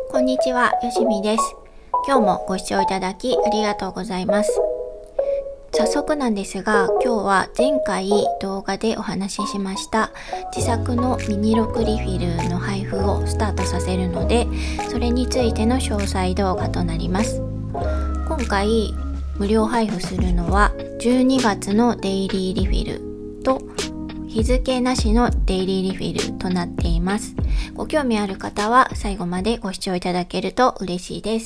こんにちは、よしみです。今日もご視聴いただきありがとうございます。早速なんですが、今日は前回動画でお話ししました自作のミニロックリフィルの配布をスタートさせるので、それについての詳細動画となります。今回無料配布するのは12月のデイリーリフィルと日付なしのデイリーリフィルとなっています。ご興味ある方は最後までご視聴いただけると嬉しいです。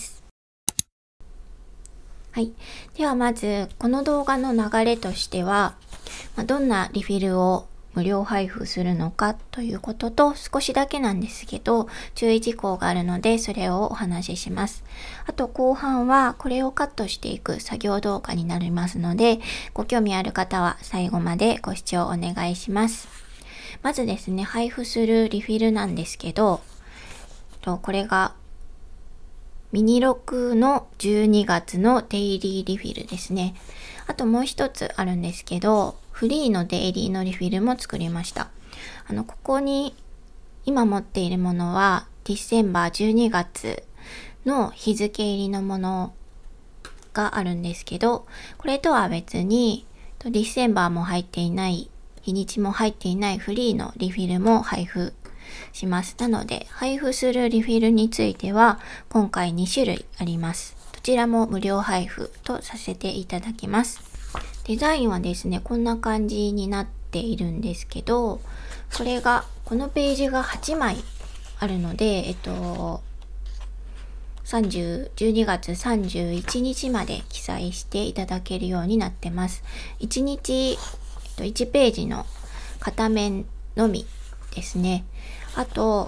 はい。ではまず、この動画の流れとしては、どんなリフィルを無料配布するのかということと、少しだけなんですけど、注意事項があるので、それをお話しします。あと後半は、これをカットしていく作業動画になりますので、ご興味ある方は最後までご視聴お願いします。まずですね、配布するリフィルなんですけど、これがミニロックの12月のデイリーリフィルですね。あともう一つあるんですけど、フリーのデイリーのリフィルも作りました。ここに今持っているものはディセンバー12月の日付入りのものがあるんですけど、これとは別にディセンバーも入っていない、日にちも入っていないフリーのリフィルも配布します。なので、配布するリフィルについては、今回2種類あります。どちらも無料配布とさせていただきます。デザインはですね、こんな感じになっているんですけど、このページが8枚あるので、12月31日まで記載していただけるようになってます。1日、1ページの片面のみですね。あと、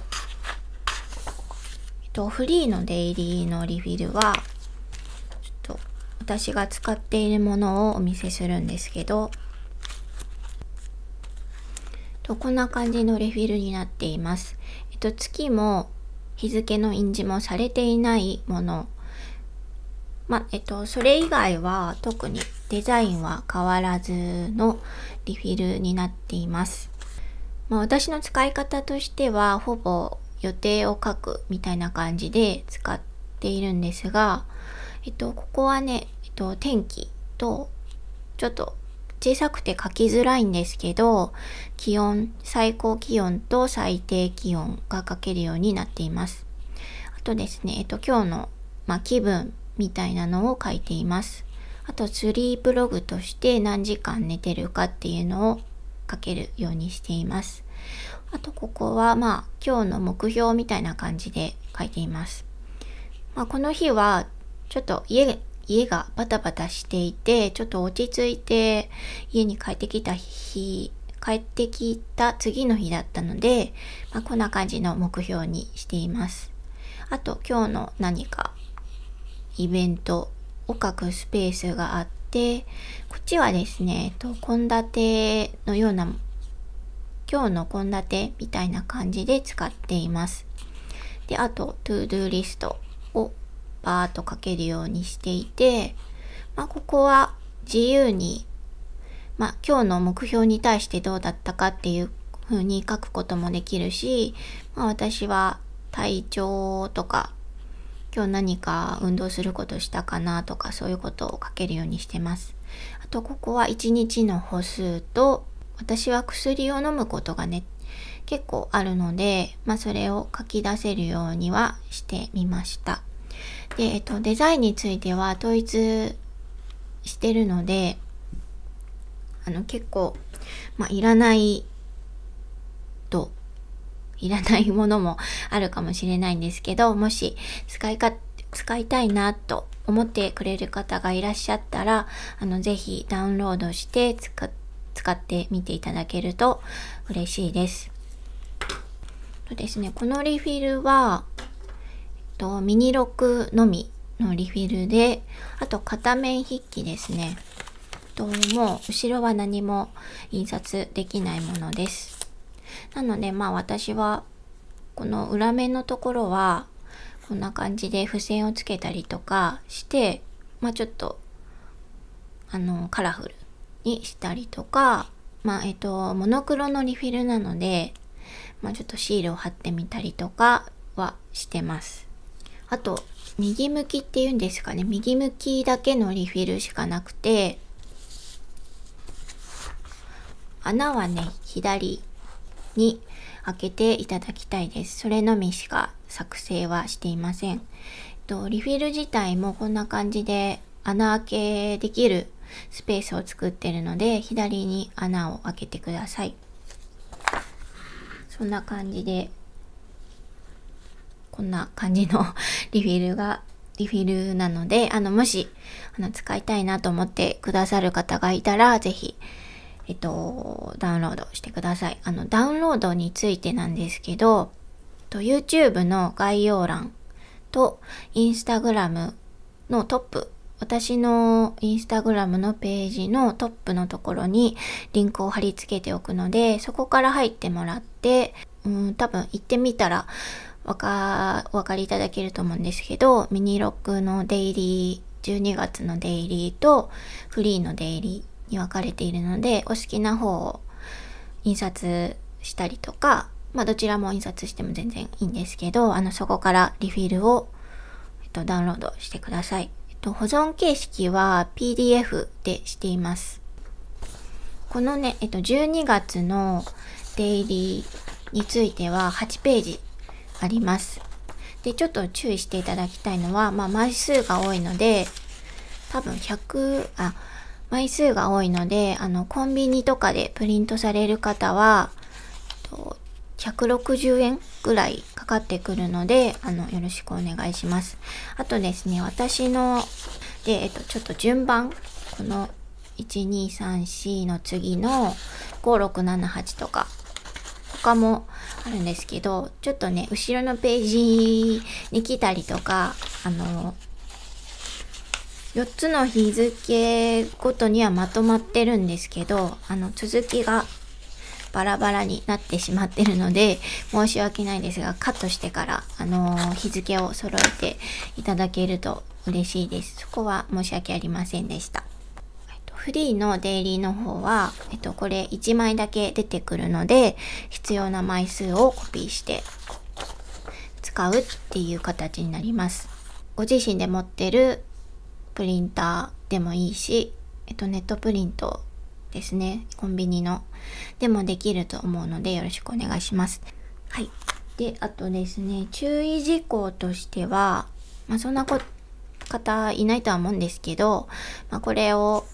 フリーのデイリーのリフィルは、私が使っているものをお見せするんですけど、こんな感じのリフィルになっています。月も日付の印字もされていないもの。それ以外は特にデザインは変わらずのリフィルになっています。私の使い方としては、ほぼ予定を書くみたいな感じで使っているんですが、ここはね、天気と、ちょっと小さくて書きづらいんですけど、気温、最高気温と最低気温が書けるようになっています。あとですね、今日の、気分みたいなのを書いています。あと、スリープログとして何時間寝てるかっていうのを書けるようにしています。あと、ここは今日の目標みたいな感じで書いています。この日は、ちょっと家がバタバタしていて、ちょっと落ち着いて家に帰ってきた次の日だったので、こんな感じの目標にしています。あと今日の何かイベントを書くスペースがあって、こっちはですね、献立のような、今日の献立みたいな感じで使っています。で、あと、トゥードゥーリストをバーっと書けるようにしていて、ここは自由に、今日の目標に対してどうだったかっていう風に書くこともできるし、私は体調とか、今日何か運動することしたかなとか、そういうことを書けるようにしてます。あと、ここは1日の歩数と、私は薬を飲むことがね、結構あるので、それを書き出せるようにはしてみました。で、デザインについては統一してるので、結構、いらないものもあるかもしれないんですけど、もし使いたいなと思ってくれる方がいらっしゃったら、ぜひダウンロードして使ってみていただけると嬉しいです。ですね、このリフィルは、ミニロックのみのリフィルで、あと片面筆記ですね。もう後ろは何も印刷できないものです。なので私はこの裏面のところはこんな感じで付箋をつけたりとかして、ちょっとカラフルにしたりとか、モノクロのリフィルなので、ちょっとシールを貼ってみたりとかはしてます。 あと、右向きっていうんですかね。右向きだけのリフィルしかなくて、穴はね、左に開けていただきたいです。それのみしか作成はしていません。リフィル自体もこんな感じで穴開けできるスペースを作ってるので、左に穴を開けてください。そんな感じで、こんな感じのリフィルなので、もし、使いたいなと思ってくださる方がいたら、ぜひ、ダウンロードしてください。ダウンロードについてなんですけど、YouTube の概要欄と Instagram のトップ、私の Instagram のページのトップのところにリンクを貼り付けておくので、そこから入ってもらって、多分行ってみたらお分かりいただけると思うんですけど、ミニロックのデイリー、12月のデイリーとフリーのデイリーに分かれているので、お好きな方を印刷したりとか、どちらも印刷しても全然いいんですけど、そこからリフィルを、ダウンロードしてください。保存形式は PDF でしています。このね、12月のデイリーについては8ページあります。で、ちょっと注意していただきたいのは、枚数が多いので、多分枚数が多いので、コンビニとかでプリントされる方は、160円ぐらいかかってくるので、よろしくお願いします。あとですね、私の、で、ちょっと順番、この、1、2、3、4の次の、5、6、7、8とか、他もあるんですけど、ちょっとね、後ろのページに来たりとか、4つの日付ごとにはまとまってるんですけど、続きがバラバラになってしまってるので、申し訳ないですが、カットしてから、日付を揃えていただけると嬉しいです。そこは申し訳ありませんでした。フリーのデイリーの方は、これ1枚だけ出てくるので、必要な枚数をコピーして使うっていう形になります。ご自身で持ってるプリンターでもいいし、ネットプリントですね、コンビニのでもできると思うのでよろしくお願いします。はい。で、あとですね、注意事項としては、そんな方いないとは思うんですけど、これを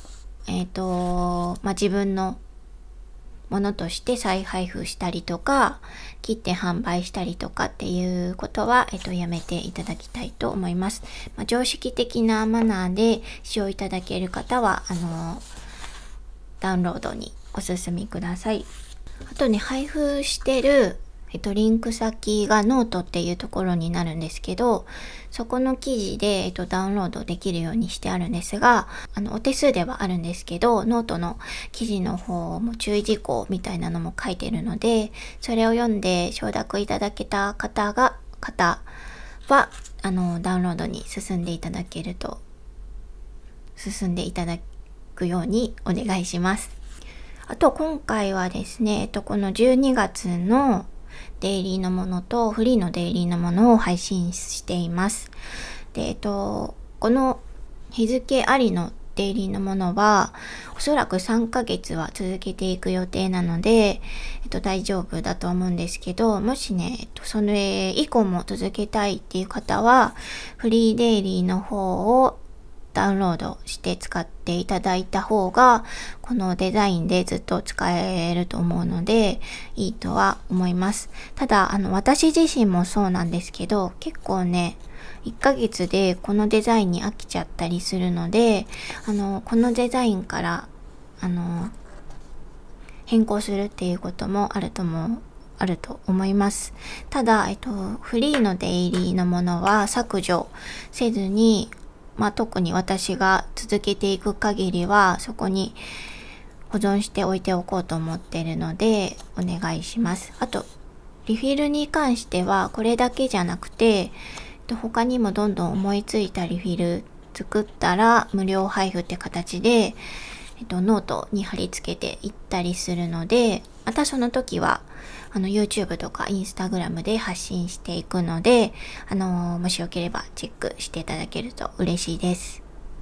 自分のものとして再配布したりとか、切って販売したりとかっていうことは、やめていただきたいと思います。常識的なマナーで使用いただける方は、ダウンロードにお進みください。あとね、配布してる、リンク先がノートっていうところになるんですけど、そこの記事で、ダウンロードできるようにしてあるんですが、お手数ではあるんですけど、ノートの記事の方も注意事項みたいなのも書いてるので、それを読んで承諾いただけた方は、ダウンロードに進んでいただくようにお願いします。あと今回はですね、この12月のデイリーのものとフリーのデイリーのものを配信しています。で、この日付ありのデイリーのものはおそらく3ヶ月は続けていく予定なので、大丈夫だと思うんですけど、もしね、それ以降も続けたいっていう方はフリーデイリーの方をダウンロードして使っていただいた方が、このデザインでずっと使えると思うので、いいとは思います。ただ、私自身もそうなんですけど、結構ね、1ヶ月でこのデザインに飽きちゃったりするので、このデザインから、変更するっていうこともあると思います。ただ、フリーのデイリーのものは削除せずに、特に私が続けていく限りはそこに保存しておいておこうと思っているのでお願いします。あとリフィルに関してはこれだけじゃなくて、他にもどんどん思いついたリフィル作ったら無料配布って形で、ノートに貼り付けていったりするので、またその時は YouTube とか Instagram で発信していくので、もしよければチェックしていただけると嬉しいです。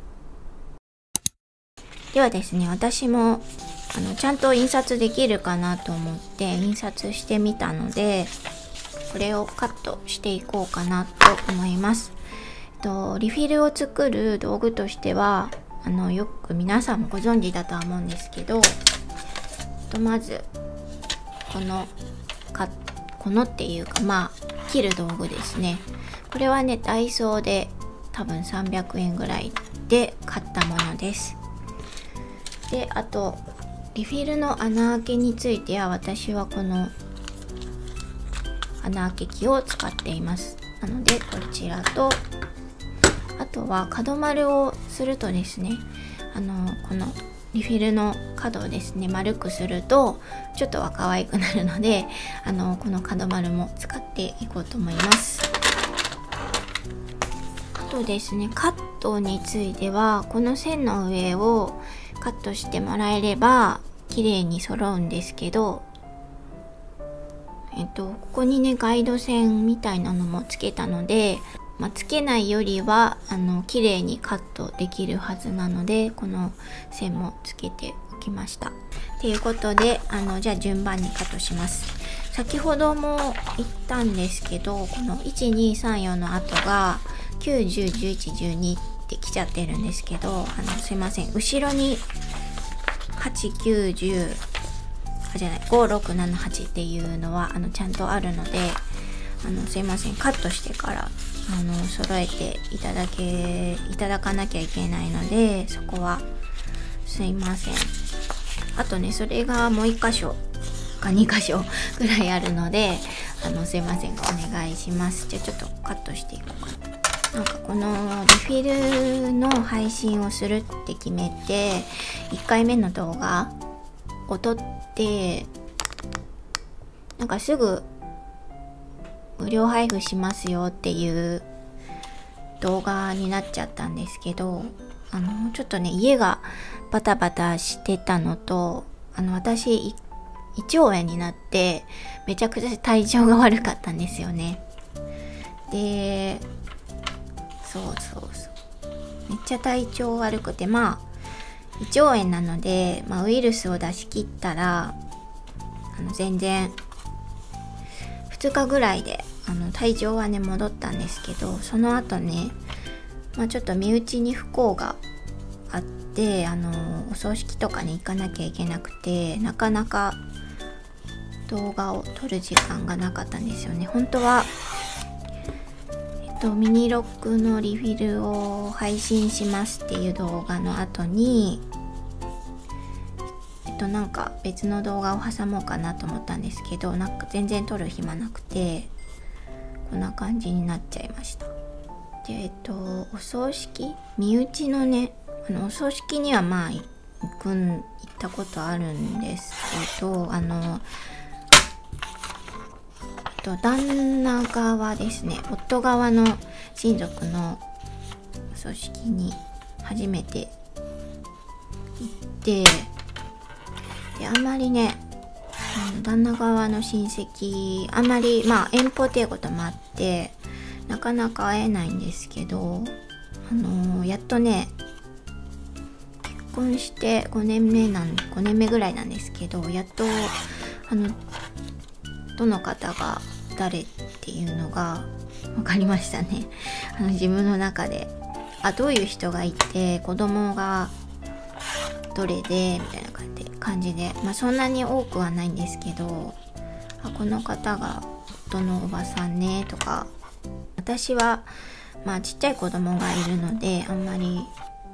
ではですね、私もちゃんと印刷できるかなと思って印刷してみたので、これをカットしていこうかなと思います。リフィルを作る道具としては、よく皆さんもご存知だとは思うんですけど、まずこのっていうか、切る道具ですね。これはね、ダイソーで多分300円ぐらいで買ったものです。で、あとリフィルの穴開けについては、私はこの穴開け器を使っています。なのでこちらと、あとは角丸をするとですね、このリフィルの角をですね丸くするとちょっとは可愛くなるので、この角丸も使っていこうと思います。あとですね、カットについては、この線の上をカットしてもらえれば綺麗に揃うんですけど、ここにねガイド線みたいなのもつけたので、つけないよりは綺麗にカットできるはずなので、この線もつけておきました。ということでじゃあ順番にカットします。先ほども言ったんですけど、この1234の後が9、10、11、12ってきちゃってるんですけど、すいません、後ろに8、9、10じゃない、5、6、7、8っていうのはちゃんとあるので、すいません、カットしてから揃えていただかなきゃいけないので、そこはすいません。あとね、それがもう1箇所か2箇所ぐらいあるので、すいませんがお願いします。じゃあちょっとカットしていこうかな。なんかこのリフィルの配信をするって決めて1回目の動画を撮って、なんかすぐ無料配布しますよっていう動画になっちゃったんですけど、ちょっとね家がバタバタしてたのと、私胃腸炎になってめちゃくちゃ体調が悪かったんですよね。で、そうめっちゃ体調悪くて、胃腸炎なので、ウイルスを出し切ったら全然2日ぐらいで体調はね戻ったんですけど、その後ね、ちょっと身内に不幸があって、お葬式とかに行かなきゃいけなくて、なかなか動画を撮る時間がなかったんですよね。本当はミニロックのリフィルを配信しますっていう動画の後になんか別の動画を挟もうかなと思ったんですけど、なんか全然撮る暇なくてこんな感じになっちゃいました。で、お葬式、身内のねお葬式には行ったことあるんですけど、旦那側ですね、夫側の親族のお葬式に初めて行って、であんまりね旦那側の親戚あんまり遠方っていうこともあってなかなか会えないんですけど、やっとね結婚して5年目ぐらいなんですけど、やっとどの方が誰っていうのが分かりましたね。自分の中でどういう人がいて子供がどれでみたいな感じで、そんなに多くはないんですけど、この方が夫のおばさんねとか、私はちっちゃい子供がいるのであんまり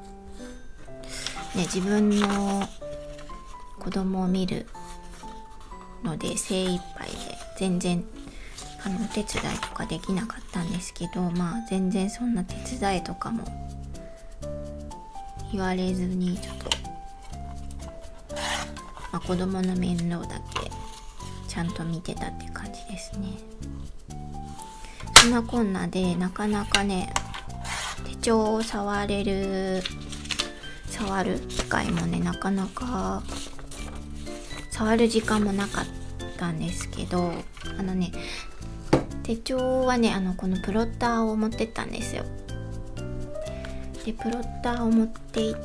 ね自分の子供を見るので精一杯で全然お手伝いとかできなかったんですけど、全然そんな手伝いとかも言われずにちょっと、子供の面倒だけちゃんと見てたって感じですね。そんなこんなでなかなかね手帳を触る機会もねなかなか触る時間もなかっったんですけど、手帳はね、このプロッターを持ってったんですよ。でプロッターを持って行って、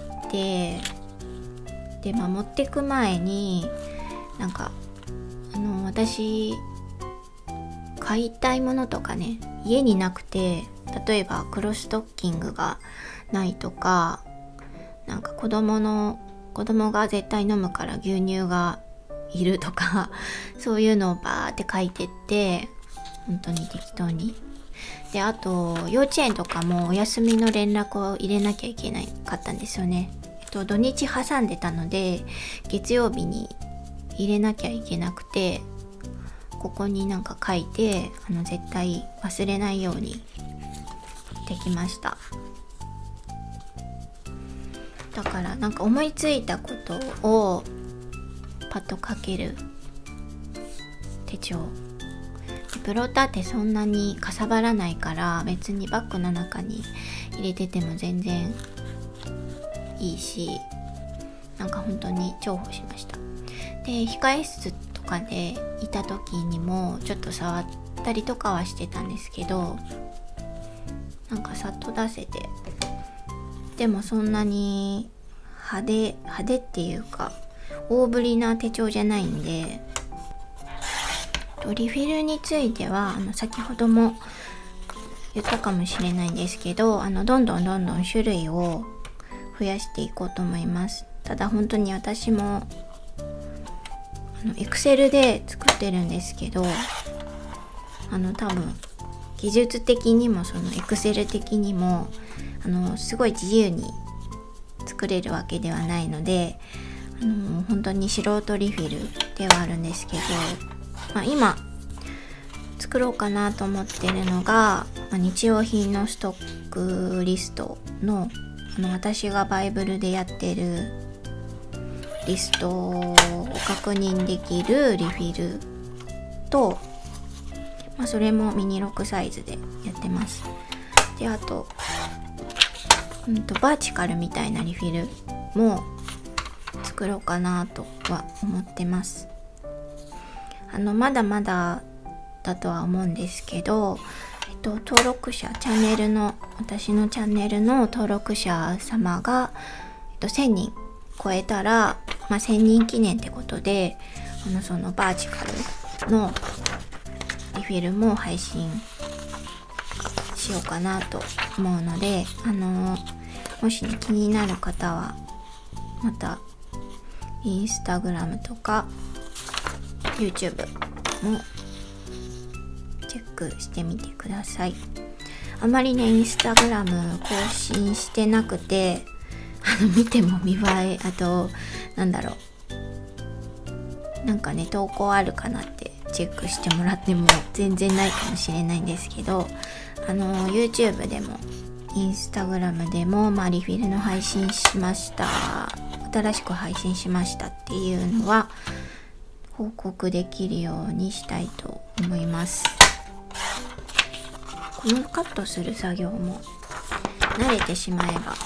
で持ってく前になんか私買いたいものとかね、家になくて、例えば黒ストッキングがないとか、なんか子供が絶対飲むから牛乳がいるとかそういうのをバーって書いてって、本当に適当に。であと幼稚園とかもお休みの連絡を入れなきゃいけなかったんですよね。土日挟んでたので月曜日に入れなきゃいけなくて、ここになんか書いて絶対忘れないようにできました。だからなんか思いついたことをパッと書ける手帳。プロッターってそんなにかさばらないから、別にバッグの中に入れてても全然いいし、なんか本当に重宝しました。で控え室とかでいた時にもちょっと触ったりとかはしてたんですけど、なんかさっと出せて、でもそんなに派手っていうか大ぶりな手帳じゃないんで。リフィルについては先ほども言ったかもしれないんですけど、どんどん種類を増やしていこうと思います。ただ本当に私もExcel で作ってるんですけど、多分技術的にもその Excel 的にもすごい自由に作れるわけではないので、本当に素人リフィルではあるんですけど、今作ろうかなと思ってるのが、日用品のストックリストの私がバイブルでやってるリストを確認できるリフィルと、それもミニ6サイズでやってます。であと、バーチカルみたいなリフィルも作ろうかなとは思ってます。まだまだだとは思うんですけど、登録者私のチャンネルの登録者様が、1000人超えたら、1000人記念ってことでそのバーチカルのリフィルも配信しようかなと思うので、もし、気になる方はまたインスタグラムとか YouTube もチェックしてみてください。あまりねインスタグラム更新してなくて、見ても見栄え、あとなんかね投稿あるかなってチェックしてもらっても全然ないかもしれないんですけど、YouTube でもインスタグラムでも、リフィルの配信しました、新しく配信しましたっていうのは報告できるようにしたいと思います。このカットする作業も慣れてしまえば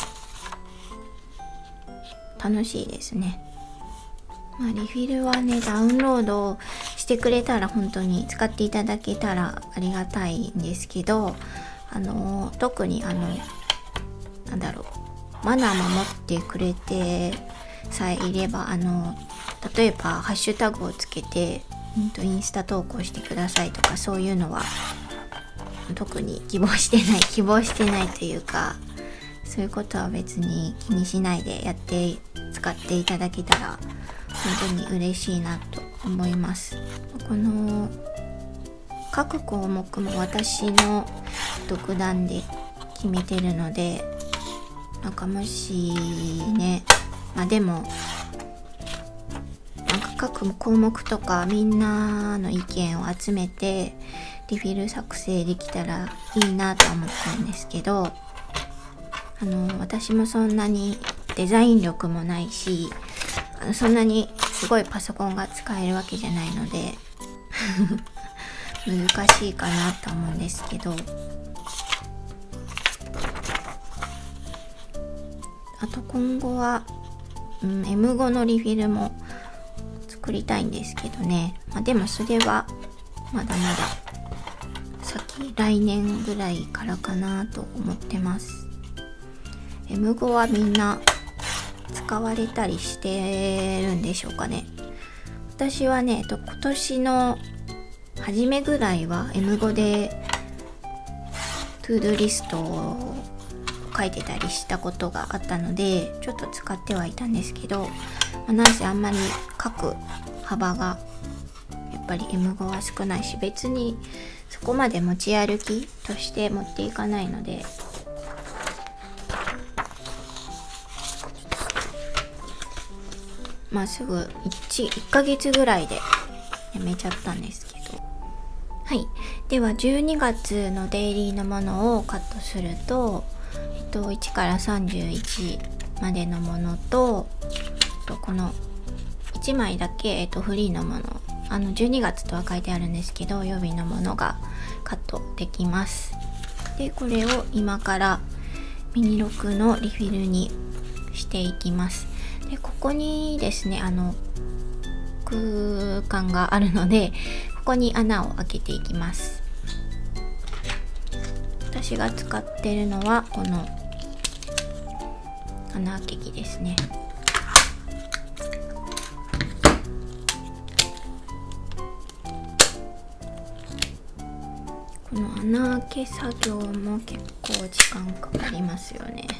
楽しいですね。リフィルはねダウンロードしてくれたら本当に使っていただけたらありがたいんですけど、特にマナー守ってくれてさえいれば、例えばハッシュタグをつけてインスタ投稿してくださいとか、そういうのは特に希望してないというか、そういうことは別に気にしないで使っていただけたら本当に嬉しいなと思います。この各項目も私の独断で決めてるので、もしね、でも各項目とかみんなの意見を集めてリフィル作成できたらいいなと思ったんですけど、私もそんなにデザイン力もないし、そんなにすごいパソコンが使えるわけじゃないので難しいかなと思うんですけど、あと今後は、M5 のリフィルも作作りたいんですけどね。でもそれはまだまだ来年ぐらいからかなと思ってます。M5 はみんな使われたりしてるんでしょうかね。私はね、今年の初めぐらいは M5 でトゥードゥリストを書いてたりしたことがあったので、ちょっと使ってはいたんですけど、なんせあんまり書く幅がやっぱり M5 は少ないし、別にそこまで持ち歩きとして持っていかないので、すぐ1ヶ月ぐらいでやめちゃったんですけど。はい。では12月のデイリーのものをカットすると、1から31までのものと、この1枚だけ、フリーのもの、12月とは書いてあるんですけど、予備のものがカットできます。で、これを今からミニロクのリフィルにしていきます。で、ここにですね、空間があるので、ここに穴を開けていきます。私が使ってるのはこの穴開け器ですね。この穴開け作業も結構時間かかりますよね。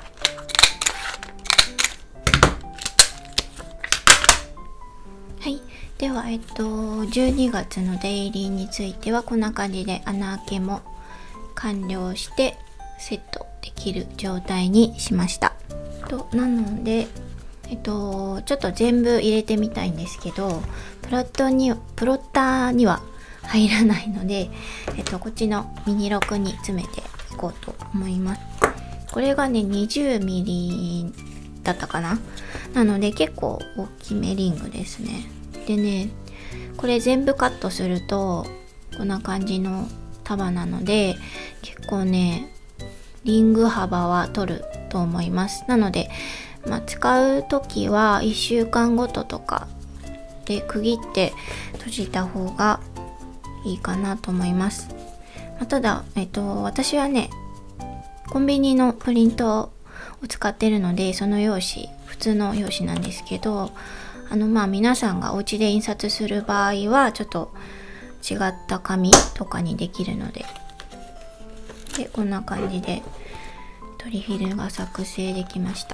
はい。では、12月のデイリーについてはこんな感じで穴開けも完了してセットできる状態にしました。なので、ちょっと全部入れてみたいんですけど、プロッターには入らないので、こっちのミニロクに詰めていこうと思います。これがね、20ミリだったかな。なので結構大きめリングですね。でね、これ全部カットするとこんな感じの束なので、結構ねリング幅は取ると思います。なので、使う時は1週間ごととかで区切って閉じた方がいいかなと思います。ただ、私はねコンビニのプリントを使ってるので、その用紙普通の用紙なんですけど、皆さんがお家で印刷する場合はちょっと違った紙とかにできるので、こんな感じでリフィルが作成できました。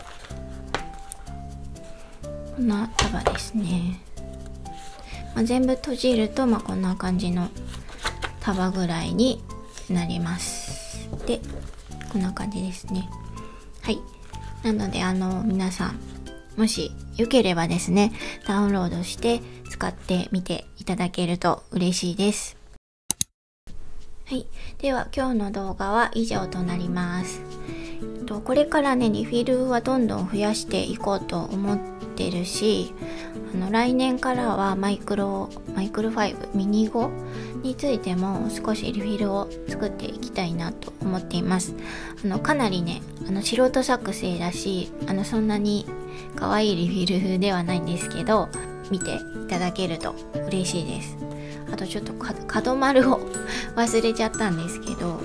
こんな束ですね。全部閉じると、こんな感じの束ぐらいになります。で、こんな感じですね。はい。なので皆さんもしよければですね、ダウンロードして使ってみていただけると嬉しいです。はい。では今日の動画は以上となります。これからね、リフィルはどんどん増やしていこうと思ってるし、来年からはマイクロ5ミニ5についても少しリフィルを作っていきたいなと思っています。かなりね、素人作成だし、そんなに可愛いリフィルではないんですけど、見ていただけると嬉しいです。あとちょっと角丸を忘れちゃったんですけど、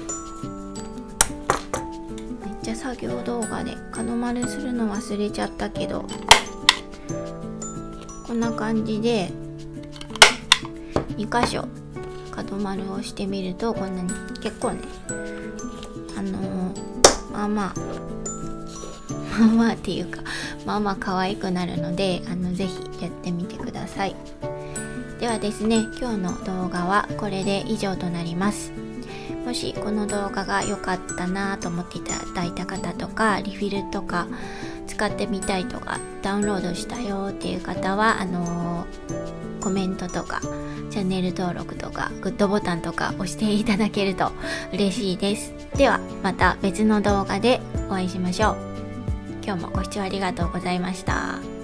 めっちゃ作業動画で角丸するの忘れちゃったけど、こんな感じで2箇所角丸をしてみると、こんなに結構ね、まあまあっていうか、可愛くなるので、ぜひやってみてください。ではですね、今日の動画はこれで以上となります。もしこの動画が良かったなと思っていただいた方とか、リフィルとか使ってみたいとか、ダウンロードしたよっていう方はコメントとかチャンネル登録とかグッドボタンとか押していただけると嬉しいです。ではまた別の動画でお会いしましょう。今日もご視聴ありがとうございました。